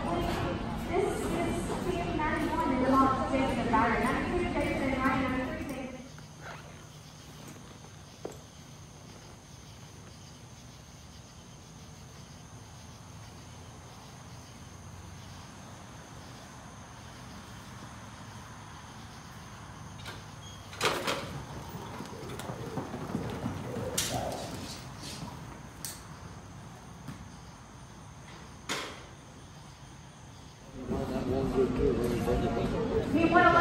This is team 91 in the box station of Battery. 93 station and 93 station. We want